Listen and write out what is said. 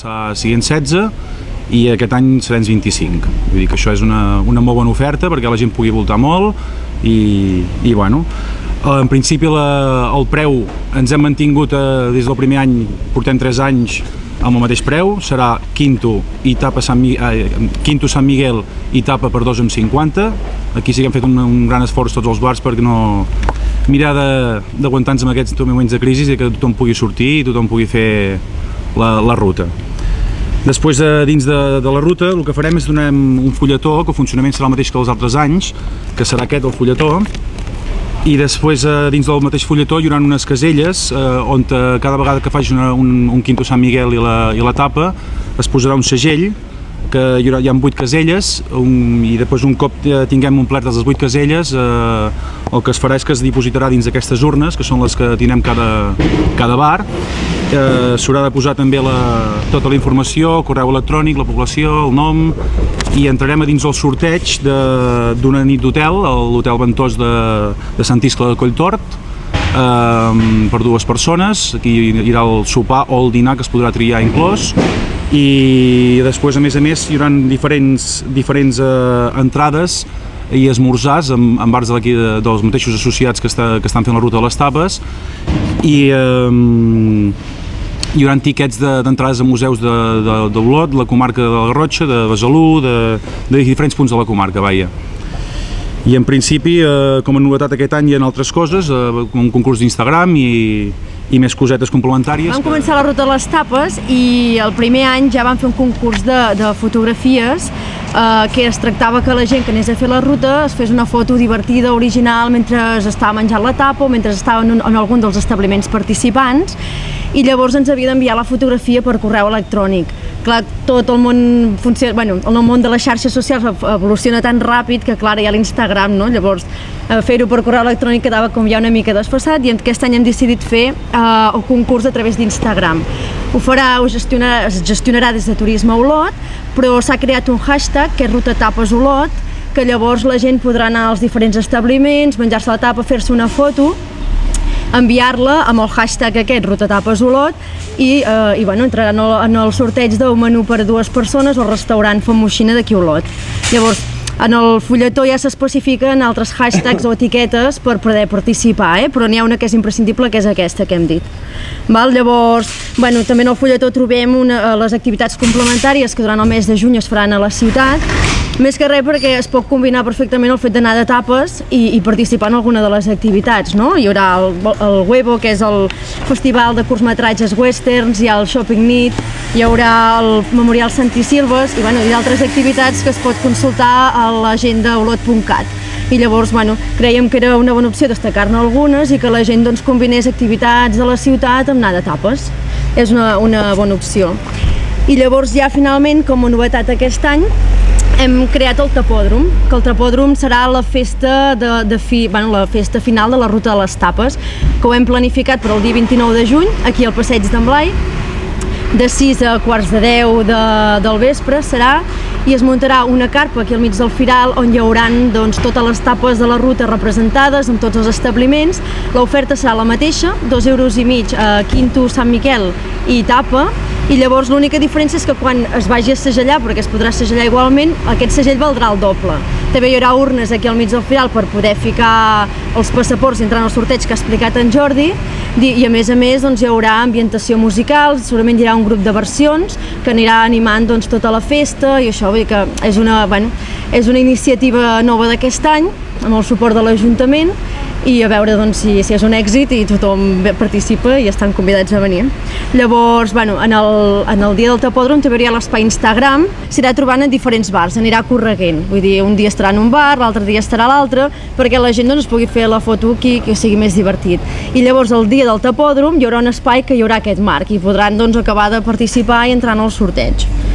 passar siguent 16 i aquest any serem 25. Vull dir que això és una molt bona oferta perquè la gent pugui voltar molt i bueno, en principi el preu ens hem mantingut des del primer any, portem 3 anys amb el mateix preu, serà quinto Sant Miguel i tapa per 2,50. Aquí sí que hem fet un gran esforç tots els bars perquè no mirar d'aguantar-nos en aquests moments de crisi i que tothom pugui sortir i tothom pugui fer la ruta. Després, dins de la ruta, el que farem és donar un fulletó, que el funcionament serà el mateix que els altres anys, que serà aquest el fulletó, i després dins del mateix fulletó hi haurà unes caselles on cada vegada que faci un quinto Sant Miguel i la tapa es posarà un segell, que hi ha 8 caselles i després un cop tinguem completes les 8 caselles el que es farà és que es dipositarà dins d'aquestes urnes, que són les que tindrem cada bar. S'haurà de posar també tota la informació, el correu electrònic, la població, el nom, i entrarem a dins el sorteig d'una nit d'hotel, l'hotel Ventós de Sant Iscle de Colltort, per 2 persones. Aquí hi haurà el sopar o el dinar que es podrà triar inclòs, i després a més hi haurà diferents entrades i esmorzars en bars d'aquí dels mateixos associats que estan fent la ruta de les tapes, i hi haurà tiquets d'entrades a museus d'Olot, de la comarca de la Garrotxa, de Besalú, de diferents punts de la comarca, vaja. I en principi, com a novetat aquest any hi ha altres coses, un concurs d'Instagram i més cosetes complementàries. Vam començar la ruta de les tapes i el primer any ja vam fer un concurs de fotografies que es tractava que la gent que anés a fer la ruta es fes una foto divertida, original, mentre estava menjant la tapa o mentre estava en algun dels establiments participants, i llavors ens havia d'enviar la fotografia per correu electrònic. Clar, tot el món el món de les xarxes socials evoluciona tan ràpid que clar, hi ha l'Instagram, no? Llavors fer-ho per correu electrònic quedava com ja una mica desfasat i aquest any hem decidit fer el concurs a través d'Instagram. Es gestionarà des de Turisme Olot, però s'ha creat un hashtag que és Ruta Tapes Olot, que llavors la gent podrà anar als diferents establiments, menjar-se la tapa, fer-se una foto, enviar-la amb el hashtag aquest, Ruta Tapes Olot, i entrarà en el sorteig d'un menú per a 2 persones al restaurant Famoixina d'aquí a Olot. Llavors, en el fulletó ja s'especifiquen altres hashtags o etiquetes per poder participar, però n'hi ha una que és imprescindible, que és aquesta que hem dit. Llavors, també en el fulletó trobem les activitats complementàries que durant el mes de juny es faran a la ciutat, més que res perquè es pot combinar perfectament el fet d'anar de tapes i participar en alguna de les activitats, no? Hi haurà el Huevo, que és el festival de curtmetratges westerns, hi ha el Shopping Nit, hi haurà el Memorial Santi Silves i d'altres activitats que es pot consultar a l'agenda olot.cat. I llavors, crèiem que era una bona opció destacar-ne algunes i que la gent combinés activitats de la ciutat amb anar de tapes. És una bona opció. I llavors ja finalment, com a novetat aquest any, hem creat el Tapòdrom, que el Tapòdrom serà la festa final de la Ruta de les Tapes, que ho hem planificat per al dia 29 de juny, aquí al Passeig d'en Blai, de 6 a quarts de 10 del vespre serà, i es muntarà una carpa aquí al mig del Firal on hi haurà totes les tapes de la ruta representades amb tots els establiments. L'oferta serà la mateixa, 2,5 € a quinto Sant Miquel i tapa, i llavors l'única diferència és que quan es vagi a segellar, perquè es podrà segellar igualment, aquest segell valdrà el doble. També hi haurà urnes aquí al mig del Firal per poder ficar els passaports i entrar en el sorteig que ha explicat en Jordi, i a més hi haurà ambientació musical, segurament hi haurà un grup de versions que anirà animant tota la festa i això, vull dir que és una iniciativa nova d'aquest any amb el suport de l'Ajuntament i a veure si és un èxit i tothom participa i estan convidats a venir. Llavors, en el dia del Tapòdrom també hi ha l'espai Instagram, s'irà trobant en diferents bars, anirà correguent, vull dir, un dia estarà en un bar, l'altre dia estarà a l'altre, perquè la gent es pugui fer la foto aquí, que sigui més divertit. I llavors el dia del Tapòdrom hi haurà un espai que hi haurà aquest marc i podran acabar de participar i entrar en el sorteig.